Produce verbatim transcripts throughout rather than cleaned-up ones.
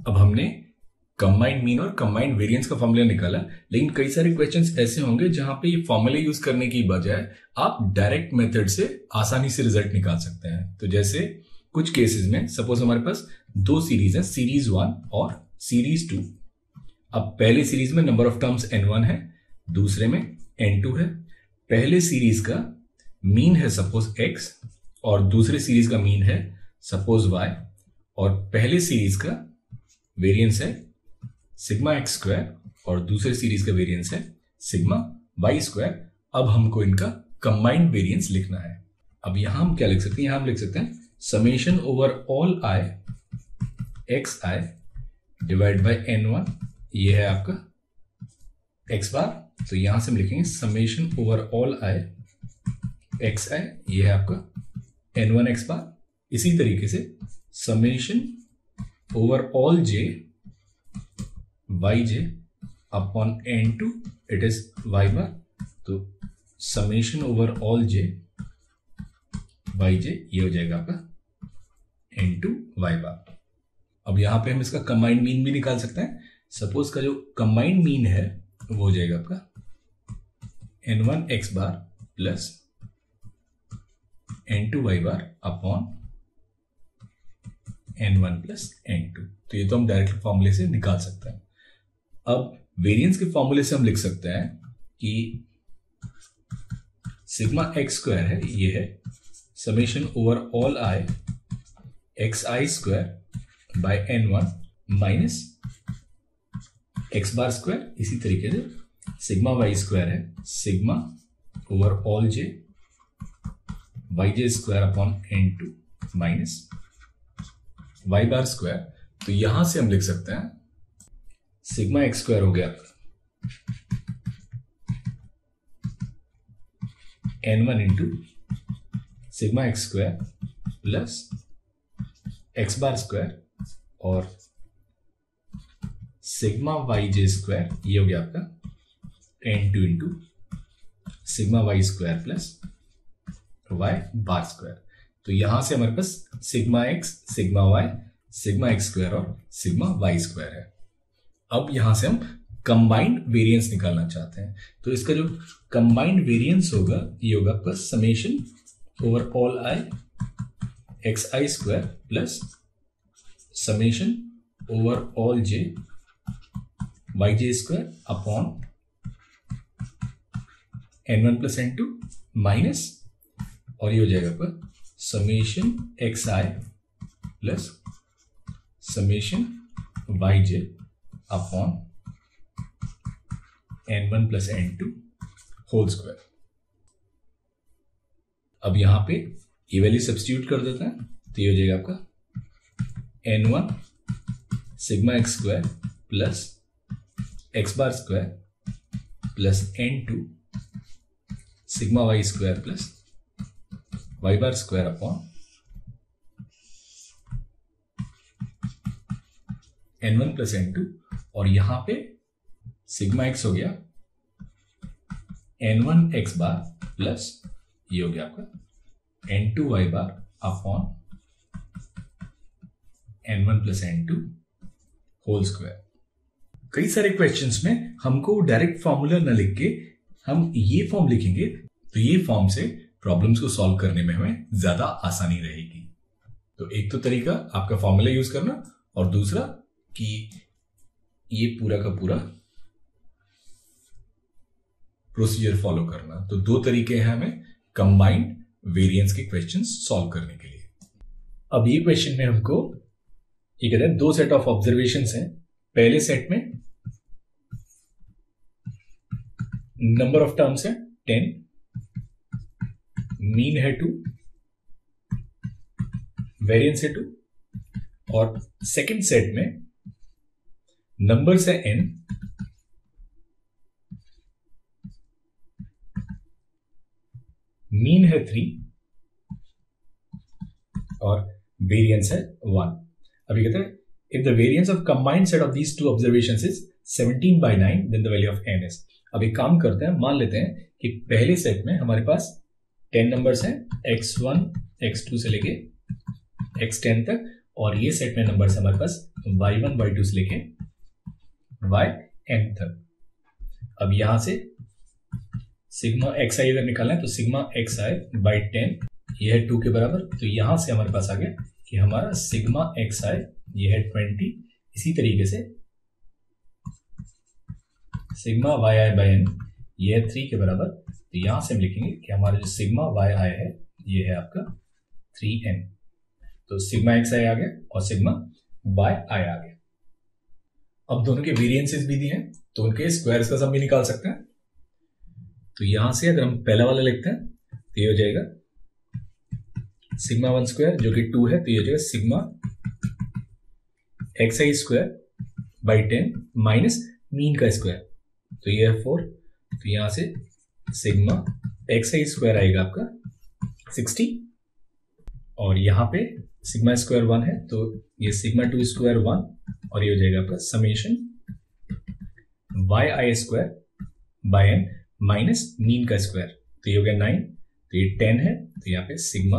अब हमने combined mean और कंबाइंड वेरिएंस का फॉर्मूला निकाला, लेकिन कई सारे क्वेश्चंस ऐसे होंगे जहां पे ये फॉर्मूले यूज करने की बजाय आप डायरेक्ट मेथड से आसानी से रिजल्ट निकाल सकते हैं। तो जैसे कुछ केसेस में सपोज हमारे पास दो सीरीज है, सीरीज वन और सीरीज टू। अब पहले सीरीज में number of terms N one है, दूसरे में एन टू है। पहले सीरीज का मीन है सपोज x और दूसरे सीरीज का मीन है सपोज y, और पहले सीरीज का वेरिएंस है सिग्मा एक्स स्क्वायर और दूसरे सीरीज का वेरिएंस है सिग्मा वाई स्क्वायर। अब हमको इनका कंबाइंड वेरिएंस लिखना है। अब यहां हम क्या लिख सकते हैं, यहां हम लिख सकते हैं summation over all I X I divide by N one, ये है आपका एक्स बार। तो यहां से हम लिखेंगे summation over all I X आई, ये है आपका एन वन एक्स बार। इसी तरीके से summation over all J Y J upon N two, it is Y bar. तो summation over all J Y J, ये हो जाएगा आपका एन टू वाई बार। अब यहां पे हम इसका कंबाइंड मीन भी निकाल सकते हैं। सपोज का जो कंबाइंड मीन है वो हो जाएगा आपका N one X bar plus N two Y bar upon N one plus N two. तो ये तो हम डायरेक्ट फॉर्मूले से निकाल सकते हैं। अब वेरिएंस के फॉर्मूले से हम लिख सकते हैं कि सिग्मा एक्स स्क्वायर है, ये है summation over all I X I square by N one minus X bar square. इसी तरीके से सिग्मा वाई स्क्वायर है sigma over all J Y जे square upon N two minus Y bar square. तो यहां से हम लिख सकते हैं सिग्मा एक्स स्क्वायर हो गया N one into sigma X square plus X bar square और सिग्मा वाई जे स्क्वायर, ये हो गया आपका N two into sigma Y square plus Y bar square. तो यहां से हमारे पास sigma X sigma Y sigma X square और सिग्मा वाई स्क्वायर है। अब यहां से हम कंबाइंड वेरिएंस निकालना चाहते हैं। तो इसका जो कंबाइंड वेरिएंस होगा ये होगा आपका summation over all I X I square plus summation over all J Y J square upon N one plus N two minus, और ये हो जाएगा आपका समेशन एक्स आई plus summation Y J upon N one plus N two whole square. अब यहां पे ये value substitute कर देते हैं, तो ये हो जाएगा आपका N one sigma X square plus X bar square plus N two sigma Y square plus Y bar square upon N one plus N two, और यहां पे सिग्मा एक्स हो गया N one X bar plus ये हो गया आपका N two Y bar upon N one plus N two whole square. कई सारे क्वेश्चंस में हमको डायरेक्ट फॉर्मूला न लिख के हम ये फॉर्म लिखेंगे, तो ये फॉर्म से प्रॉब्लम्स को सॉल्व करने में हमें ज्यादा आसानी रहेगी। तो एक तो तरीका आपका फॉर्मूला यूज करना, और दूसरा कि ये पूरा का पूरा प्रोसीजर फॉलो करना। तो दो तरीके हैं हमें कंबाइंड वेरिएंस के क्वेश्चंस सॉल्व करने के लिए। अब ये क्वेश्चन में हमको ये कहते हैं दो सेट ऑफ ऑब्जर्वेशंस हैं। पहले सेट में नंबर ऑफ टर्म्स है टेन, मीन है टू, वेरिएंस है टू, और सेकंड सेट में नंबर्स है एन, मीन है थ्री और वेरिएंस है वन। अभी कहते हैं if the variance of combined set of these two observations is seventeen by nine then the value of N is. अब एक काम करते हैं, मान लेते हैं कि पहले सेट में हमारे पास टेन नंबर्स हैं, एक्स वन एक्स टू से लेके एक्स टेन तक, और ये सेट में नंबर्स हमारे पास वाई वन वाई टू से लेके वाई एन तक। अब यहां से सिग्मा एक्स आई अगर निकालना है तो sigma x I by ten ये है टू के बराबर। तो यहां से हमारे पास आ गया कि हमारा सिग्मा एक्स आई ये है ट्वेंटी। इसी तरीके से sigma Y I by N ये है थ्री के बराबर। तो यहां से हम लिखेंगे कि हमारा जो सिग्मा वाई आई है ये है आपका थ्री एन। तो सिग्मा एक्स आई आ गया और सिग्मा वाई आई आ गया। अब दोनों के वेरिएंसेस भी दिए हैं तो उनके स्क्वायर्स का सम भी निकाल सकते हैं। तो यहां से अगर हम पहला वाला लिखते हैं तो ये हो जाएगा सिग्मा वन स्क्वायर जो कि टू है, तो ये हो जाएगा sigma x I square by ten minus mean का स्क्वायर, तो ये है फोर। तो यहां से सिग्मा एक्स आई स्क्वायर आएगा आपका सिक्सटी और यहाँ पे सिग्मा स्क्वायर वन है तो ये सिग्मा टू स्क्वायर वन और ये हो जाएगा आपका summation Y I square by N minus mean का स्क्वायर, तो ये हो गया नाइन। तो ये टेन है तो यहाँ पे सिग्मा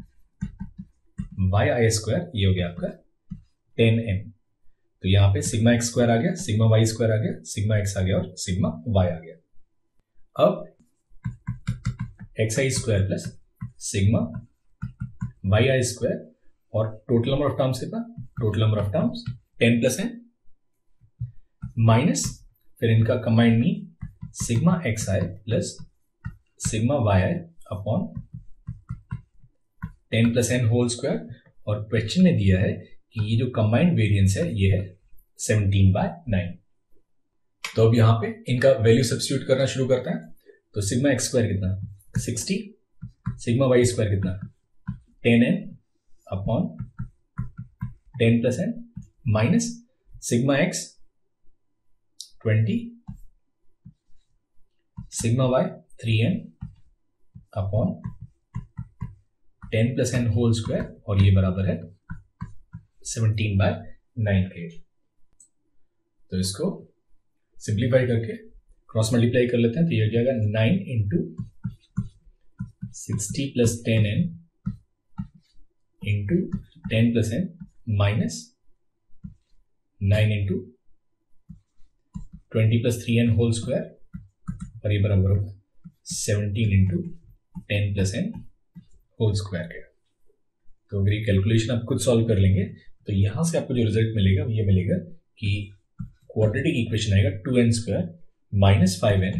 वाई आई स्क्वायर ये हो गया आपका टेन एन। तो यहाँ पे सिग्मा एक्स स्क्वायर आ गया, सिग्मा वाई स्क्वायर आ गया, सिग्मा एक्स आ गया और सिग्मा वाई आ गया। अब X I square plus sigma Y I square और टोटल नंबर ऑफ टर्म्स कितना, total number of terms ten plus N minus फिर इनका combined mean sigma x I plus sigma Y I upon ten plus N whole square. और question में दिया है कि ये जो कंबाइंड वेरिएंस है ये है सेवनटीन बाय नाइन। तो अब यहाँ पे इनका वैल्यू सब्स्टिट्यूट करना शुरू करते हैं। तो सिग्मा एक्स स्क्वायर कितना सिक्सटी, सिग्मा वाई स्क्वायर कितना ten N upon ten plus N minus sigma X twenty, sigma Y three N upon ten plus N whole square और ये बराबर है सेवनटीन बाय नाइन के। तो इसको सिंप्लीफाई करके क्रॉस मल्टीप्लाई कर लेते हैं। तो ये हो जाएगा nine into sixty plus ten N into ten plus N minus nine into twenty plus three N whole square और ये बराबर होगा seventeen into ten plus N whole square के। तो अगर ये कैलकुलेशन आप खुद सॉल्व कर लेंगे तो यहां से आपको जो रिजल्ट मिलेगा वो ये मिलेगा कि क्वाड्रेटिक इक्वेशन आएगा two n square minus five n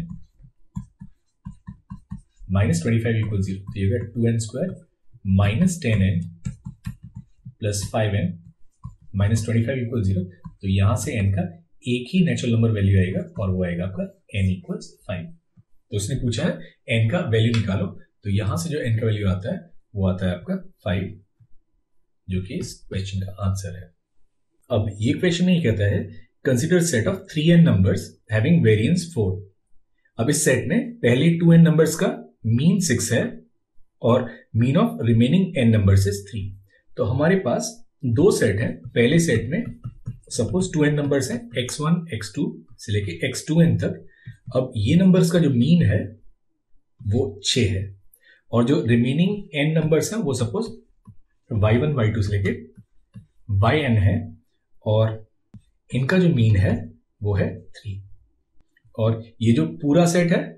minus twenty five equal zero. तो ये two n square minus ten n plus five n minus twenty five equal zero. तो यहां से एन का एक ही नेचुरल नंबर वैल्यू आएगा और वो आएगा आपका एन इक्वल्स फाइव। तो उसने पूछा है एन का वैल्यू निकालो, तो यहां से जो एन का वैल्यू आता है वो आता है आपका फाइव, जो कि इस क्वेश्चन का आंसर है। अब ये क्वेश्चन नहीं कहता है consider set of three n numbers having variance four. अब इस सेट में पहले टू एन नंबर्स का मीन सिक्स है और mean of remaining n numbers is three. तो हमारे पास दो सेट है। पहले सेट में सपोज टू एन नंबर्स हैं एक्स वन एक्स टू से लेके एक्स टू एन तक। अब ये नंबर्स का जो मीन है वो छह है और जो रिमेनिंग एन नंबर्स हैं वो suppose y one Y two से लेके वाई एन है और इनका जो मीन है वो है थ्री और ये जो पूरा सेट है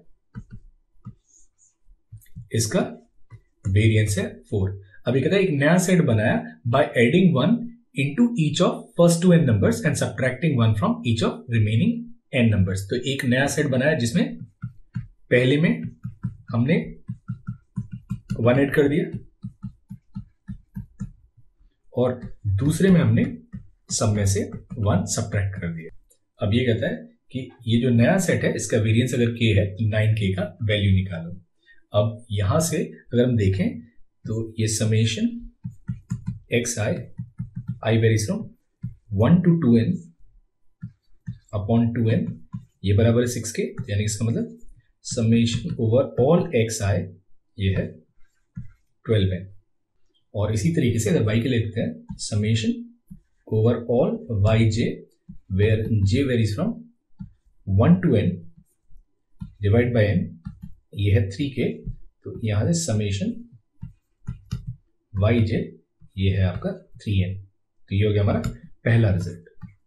इसका वेरिएंस है फोर। अब ये कहता है एक नया सेट बनाया by adding one into each of first two n numbers and subtracting one from each of remaining n numbers. तो एक नया सेट बनाया जिसमें पहले में हमने वन ऐड कर दिया और दूसरे में हमने सब में से वन सब्ट्रैक्ट कर दिया। अब ये कहता है कि ये जो नया सेट है इसका वेरिएंस अगर के है तो नाइन के का वैल्यू निकालो। अब यहां से अगर हम देखें तो ये summation x i i varies from one to two n upon two n ये बराबर है सिक्स के, यानी इसका मतलब समेशन ओवर ऑल एक्स आई ये है ट्वेल्व एन। और इसी तरीके से अगर वाई के लिए लिखते हैं summation over all y j where j varies from one to n divide by n ये है थ्री के। तो यहां से समेशन वाई जे ये है आपका थ्री एन। तो ये हो गया हमारा पहला रिजल्ट।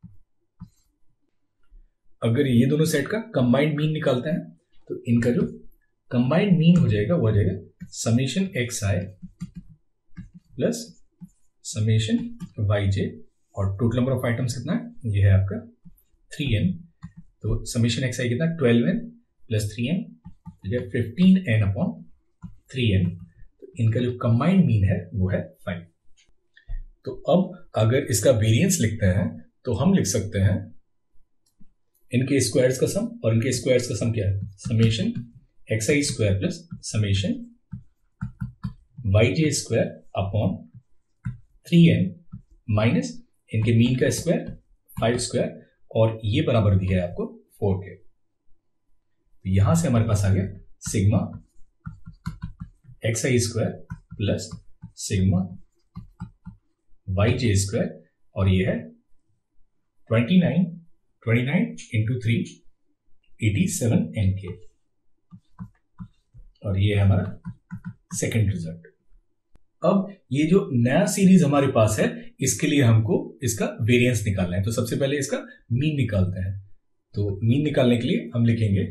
अगर ये दोनों सेट का कंबाइंड मीन निकालते हैं तो इनका जो कंबाइंड मीन हो जाएगा वो हो जाएगा समेशन एक्स आई प्लस समेशन वाई जे, और टोटल नंबर ऑफ आइटम्स कितना है, ये है आपका थ्री एन। तो समेशन एक्स आई कितना, twelve n plus three n, fifteen n upon three N. तो इनका जो कंबाइंड मीन है वो है फाइव। तो अब अगर इसका वेरिएंस लिखते हैं तो हम लिख सकते हैं इनके स्क्वायर्स का सम, और इनके स्क्वायर्स का सम क्या है, समेशन एक्स आई स्क्वायर प्लस समेशन वाई जे square upon three n minus इनके मीन का स्क्वायर फाइव स्क्वायर, और ये बराबर दिया है आपको फोर के। तो यहां से हमारे पास आ गया सिग्मा एक्स आई स्क्वायर प्लस सिग्मा वाई जे स्क्वायर, और ये है twenty nine twenty nine into three eighty seven n के, और ये है हमारा सेकेंड रिजल्ट। अब ये जो नया सीरीज हमारे पास है इसके लिए हमको इसका वेरिएंस निकालना है। तो सबसे पहले इसका मीन निकालते हैं। तो मीन निकालने के लिए हम लिखेंगे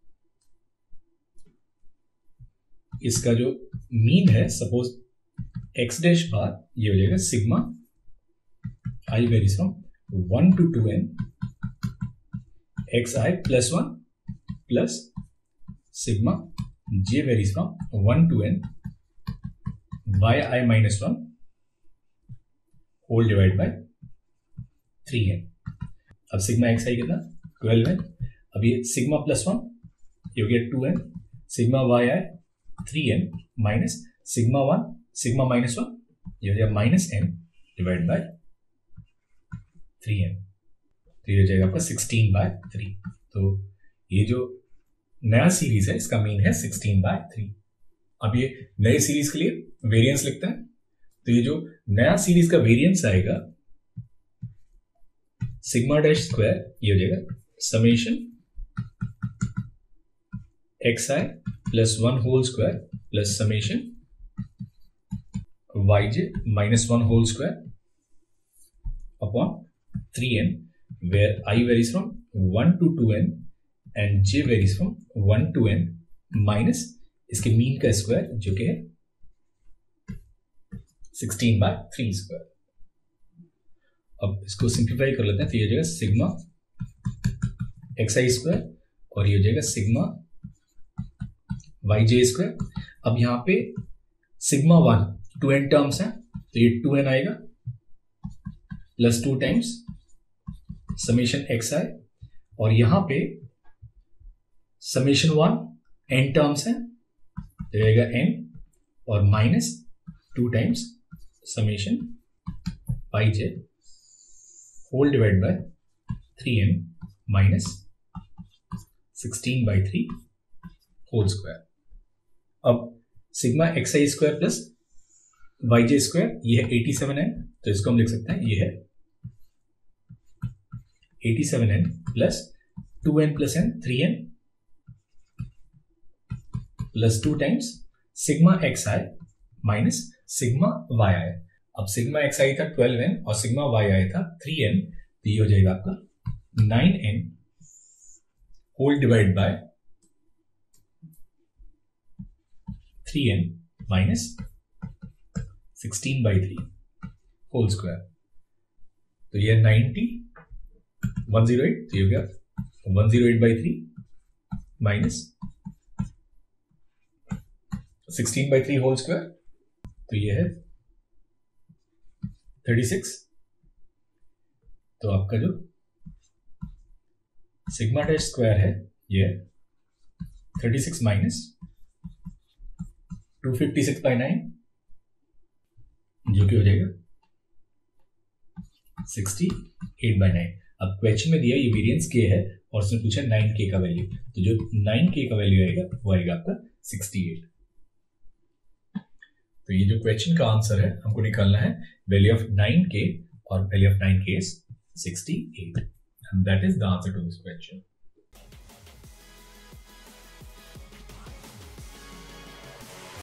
इसका जो मीन है, सपोज एक्स डैश बार, ये हो जाएगा sigma i varies from one to two n x I plus one plus sigma j varies from one to n y i minus one whole divide by three n. अब sigma x i कितना, twelve N. अब ये sigma plus one, ये हो गया two n, sigma Y i three n minus sigma one sigma minus one, ये हो जाएगा minus n divide by three N. तो ये हो जाएगा आपका सिक्सटीन बाय थ्री। तो ये जो नया सीरीज है इसका मीन है सिक्सटीन बाय थ्री। अब ये नए सीरीज के लिए वेरिएंस लिखते हैं। तो ये जो नया सीरीज का वेरिएंस आएगा सिग्मा डैश स्क्वायर, ये हो जाएगा summation x I plus one whole square plus summation Y j minus one whole square upon three n, where i varies from one to two n and j varies from one to n minus इसके mean का square जो कि है sixteen by three square. अब इसको simplify कर लेते हैं। तो ये हो जाएगा सिग्मा एक्स आई स्क्वायर, और ये हो जाएगा सिग्मा वाई जे स्क्वायर। अब यहां पे sigma one to n terms है, तो ये टू एन आएगा plus two times summation x i, और यहां पे समेशन वन एन टर्म्स है, तो रहेगा एन और minus two times summation Y j whole divide by three n minus sixteen by three whole square. अब सिग्मा एक्स आई square plus y जे square, ये है एटी सेवन एन, तो इसको हम लिख सकते हैं ये है eighty seven n plus two n plus n three n plus two times sigma x i minus sigma Y i. अब सिग्मा एक्स आई था ट्वेल्व एन और सिग्मा वाई आई था थ्री एन, तो ये हो जाएगा आपका nine n whole divide by three n minus sixteen by three whole square. तो ये नाइनटी वन जीरो एट, तो ये हो गया one zero eight by three minus sixteen by three whole square, तो ये है थर्टी सिक्स। तो आपका जो सिग्मा डैश स्क्वायर है ये thirty six minus two fifty six by nine, जो कि हो जाएगा सिक्सटी एट बाई नाइन। अब क्वेश्चन में दिया ये वेरिएंस के है और उसने पूछा नाइन के का वैल्यू, तो जो नाइन के का वैल्यू आएगा वो आएगा आपका सिक्सटी एट। तो ये जो क्वेश्चन का आंसर है हमको निकालना है वैल्यू ऑफ नाइन के, और value of nine k is sixty eight, and that is the answer to this question.